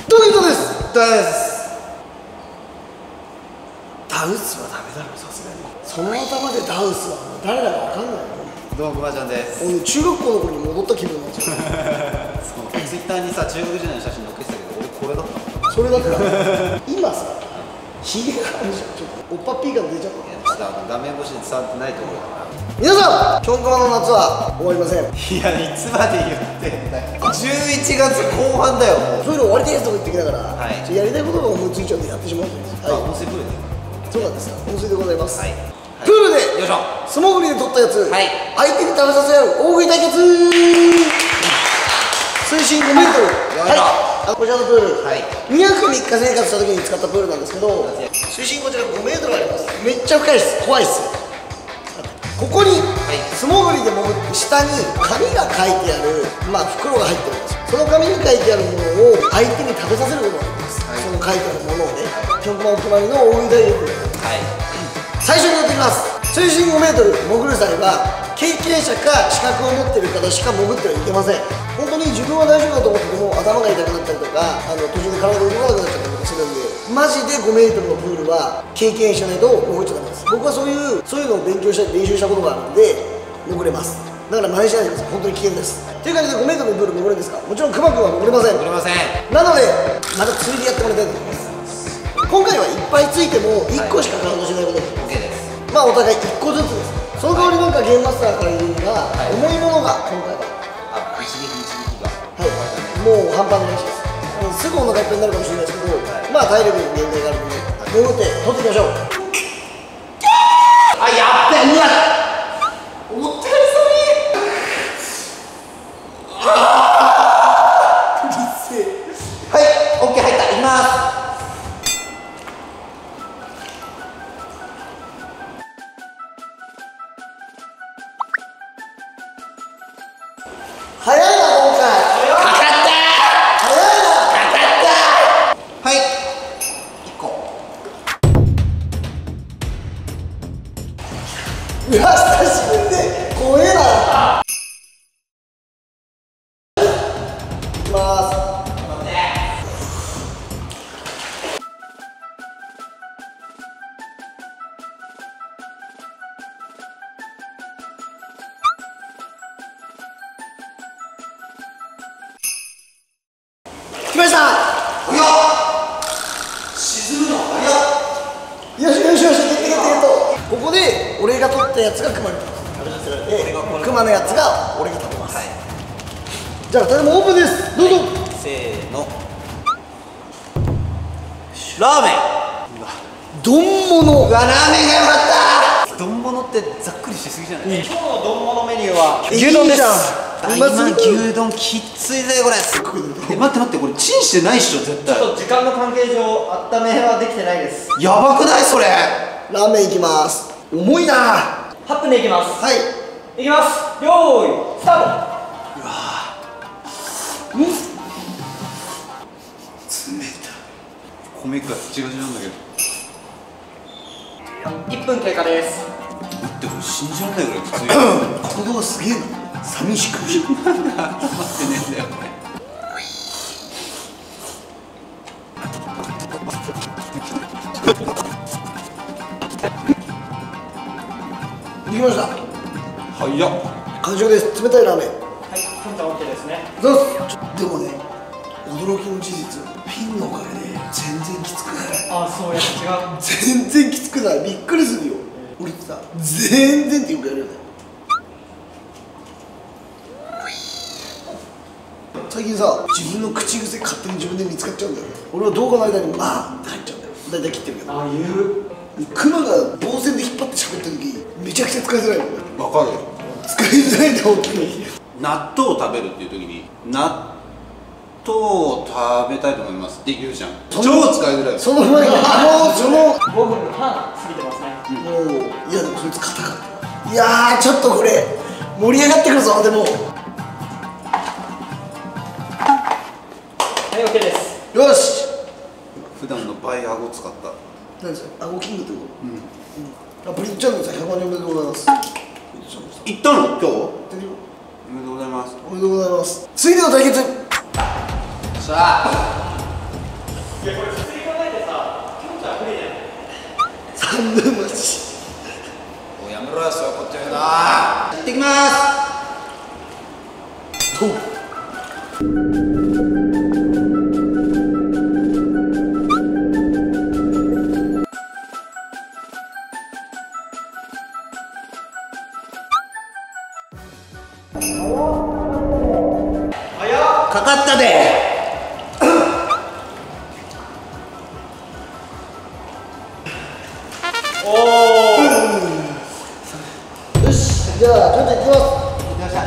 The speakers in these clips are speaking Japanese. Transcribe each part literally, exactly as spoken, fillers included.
トゲットです。ダメです。ダウスはダメだろ、さすがに。その頭でダウスは誰だかわかんないよ。 どうもくまちゃんです。 俺中学校の頃に戻った気分なんですよ。 そうツイッターにさ、中学時代の写真載っけてたけど、俺これだったの。 それだったら今さ、ヒゲがあるじゃん。ちょっとおっぱっぴー感出ちゃった。 ちょっとあの画面越しで伝わってないと思うから。 皆さん、ちょんかまの夏は終わりません。 いや、いつまで言ってんだよ。じゅういちがつこう半だよ、もう。 そういうの終わりですとか言ってきながら、はい、やりたいことが思いついちゃうんでやってしまうんです。 はい、温水プールで。 そうなんですよ。温水でございます。はい。プールで、 よいしょ。 素潜りで取ったやつ、 はい、 相手に食べさせ合う大食い対決。水深ごメートル。はい。こちらのプール、はい、にはくみっか生活した時に使ったプールなんですけど、水深こちらごメートルあります。めっちゃ深いです。怖いっす。ここに、はい、素潜りで潜って下に紙が書いてある、まあ、袋が入ってるんですよ。その紙に書いてあるものを相手に食べさせることができます、はい、その書いてあるものをね、ちょんこまお決まりの大食いダイエットで、はい、最初にやっていきます。水深ごメートル潜る際は経験者か資格を持っている方しか潜ってはいけません。本当に自分は大丈夫だと思ってても頭が痛くなったりとか、あの途中で体が動かなくなっちゃったりとかするんで、マジでごメートルのプールは経験者ないと潜っちゃダメです。僕はそういうそういうのを勉強したり練習したことがあるので潜れます。だから真似しないでください。本当に危険です。という感じでごメートルのプール潜れるんですか？もちろんクマ君は潜れません。 潜れません。 なのでまた釣りでやってもらいたいと思います。今回はいっぱいついてもいっこしかカウントしないことです。 OK です。まあお互いいっこずつです。その代わりなんかゲームマスターから言うのが、はい、重いものが今回はあ、一撃一撃がはいもう半端ないらしいです。すぐお腹いっぱいになるかもしれないですけど、はい、まあ体力に限界があるので潜って取っていきましょう。 あ、やってんな。 思ったより寒い。はあうるせえ。 はい、オッケー、入った。いきます。 早いな今回。 かかったー。 早いな。 かかったー。はい、いっこ。 うわ、久しぶりで怖えな。いきます。来ました。 いや沈むの早っ。 よしよしよし、ゲットゲットゲット。ここで俺が取ったやつがクマに食べさせられて、クマのやつが俺が食べます。はい、じゃあ誰もオープンです。どうぞ。 せーの。ラーメン。 丼物。 うわ、ラーメンがよかった。丼物ってざっくりしすぎじゃない？今日の丼物メニューは牛丼です。今牛丼きついぜこれ。え、待って待って、これチンしてないっしょ絶対。ちょっと時間の関係上温めはできてないです。やばくないそれ。 ラーメンいきます。重いな。 はっぷんでいきます。 はい、 いきます。よーいスタート。 うわうん、冷た米がガチガチなんだけど。 いっぷん経過です。 でも信じられないぐらいきつい。 行動すげえな。寂しくしなんで温まってねえんだよこれ。 できました。 早っ。 完食です。冷たいラーメン。 はい、ふんちゃん OK ですね。 どうぞ。でもね、驚きの事実、ピンのおかげで全然きつくない。 あ、そうや違う。 全然きつくない。びっくりするよ。俺ってさ、全然ってよくやるよね。最近さ、自分の口癖勝手に自分で見つかっちゃうんだよね。俺は動画の間に「まあ」って入っちゃうんだよ。大体切ってるけど。 あ、言う。 クマが棒線で引っ張って喋った時めちゃくちゃ使いづらいもんね。 わかる。 使いづらいんだよ、本当に。 納豆を食べるっていう時に納豆を食べたいと思いますって言うじゃん。超使いづらい。 その前にあのそのごふんはん過ぎてますね。 もういやでもそいつ硬かった。いやーちょっとこれ盛り上がってくるぞ。でもはい、 OK です。 よし。 普段の倍顎使った。 何ですか、顎キングってこと？うん、うん、あ、ブリッジャーのさんひゃくまん人おめでとうございます。 行ったの今日？ 行ってるよ。 おめでとうございます。 おめでとうございます。次の対決。 さあおお。 よし、じゃあちょっといきます。 よっしゃ。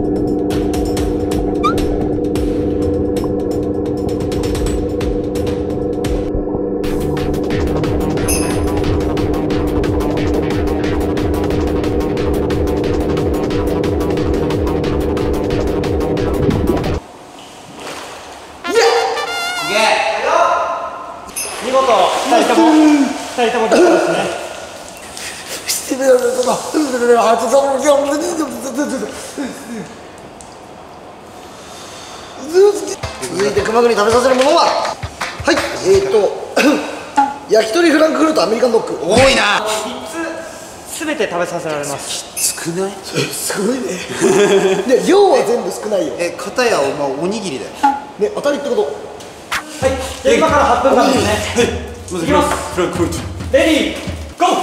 見事ふたりともふたりともゲットですね。 続いて熊国食べさせるものは、はい、えーと焼き鳥フランクフルトアメリカンドッグ。 多いな。 みっつすべて食べさせられます。 少ない。 すごいね。で量は全部少ないよ。 え、片やお前おにぎりだよ。 ね、当たりってこと。 はい、じゃあ今からはっぷんかんですね。いきます。 フランクフルト。 レディーゴー。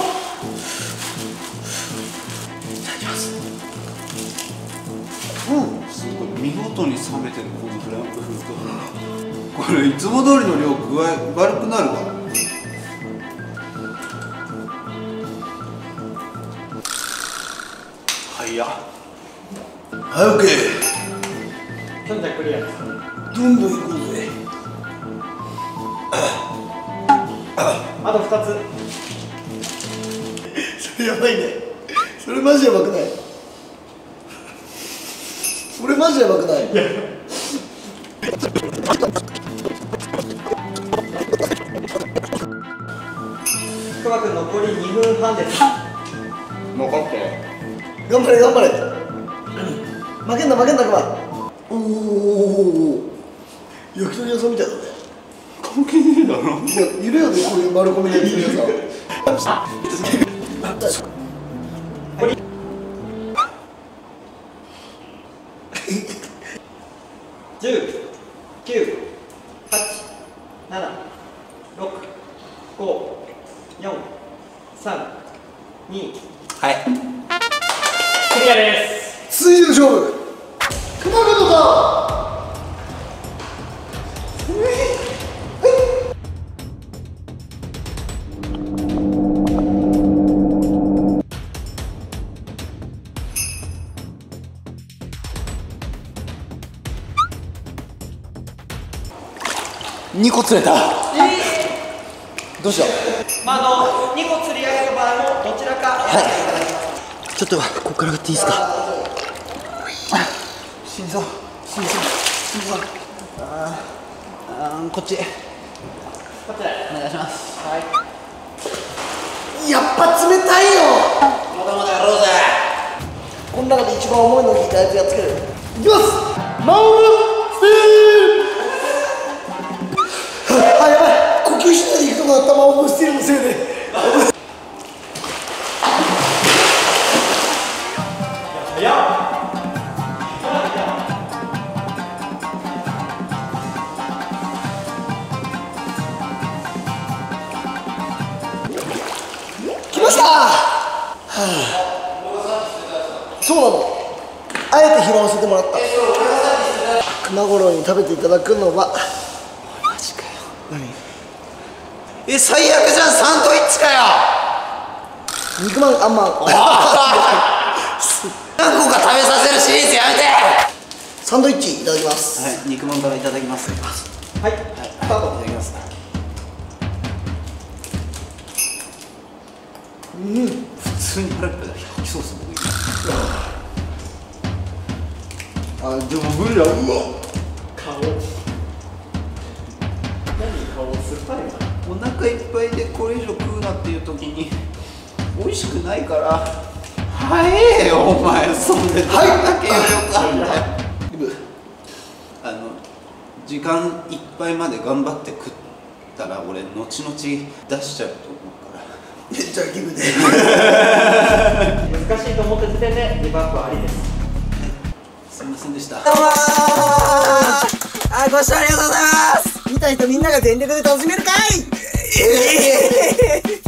すごい見事に冷めてるこのフランクフルト。これいつも通りの量具合悪くなるわ。はいや。 はい、オッケー。 きょんちゃんクリアです。 どんどん行こうぜ。 あとふたつ。 それやばいね。それマジやばくない？それマジやばくない？ くまくん残りにふんはんです。 残って頑張れ頑張れ。負けんな負けんなくま。おお。焼き鳥屋さんみたいだね。 関係ねえだろ。 いや、いるよね、こういう丸込みの焼き鳥屋さん。 じゅう、きゅう、はち、なな、ろく、ご、よん、さん、に。 はい。 クリアです。 水の勝負。熊本だ。 にこ釣れた。どうした。 まあ、あの、にこ釣り上げる場合も、どちらか。はい。 ちょっと、ここから上がっていいですか。 心臓、心臓、心臓。ああ、こっち。 こちら。 お願いします。 はい。 やっぱ冷たいよ。 まだまだやろうぜ。 この中で一番重いのにやつやっつける。いきます。マウンスティール。あ、やばい。呼吸しないでいくとこだった。マウンスティールのせいで。 いや。 来ました。はあ、そうなの。あえて拾わせてもらった。熊五郎に食べていただくのは。 マジかよ。何。え、最悪じゃん。サンドイッチかよ。 肉まんあんまん。 何個か食べさせるシリーズやめて。 サンドイッチいただきます。 はい、肉まんからいただきます。 はい。 はい、スタート。いただきます。 うん。 普通に腹ペダ焼きソース僕いい。 あ、でも無理だ。うわ。 顔。何顔酸っぱいな。 お腹いっぱいでこれ以上食うなっていう時に美味しくないから早えよお前。そんでどんだけ余力あんだよ。あの時間いっぱいまで頑張って食ったら俺後々出しちゃうと思うからめっちゃギブで。 難しいと思った時点でリバーブありです。 すみませんでした。 どうもー。あ、ご視聴ありがとうございます。見た人みんなが全力で楽しめるかい。